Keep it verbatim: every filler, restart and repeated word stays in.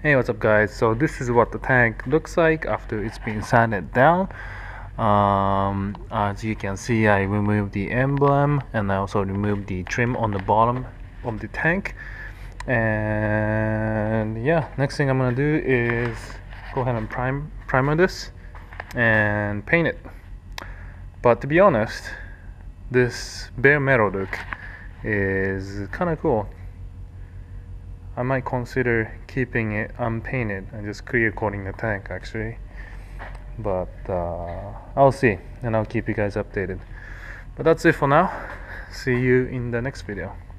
Hey, what's up guys? So this is what the tank looks like after it's been sanded down. Um, as you can see, I removed the emblem and I also removed the trim on the bottom of the tank. And yeah, next thing I'm gonna do is go ahead and prime primer this and paint it. But to be honest, this bare metal look is kind of cool. I might consider keeping it unpainted and just clear coating the tank actually, but uh, I'll see and I'll keep you guys updated. But that's it for now. See you in the next video.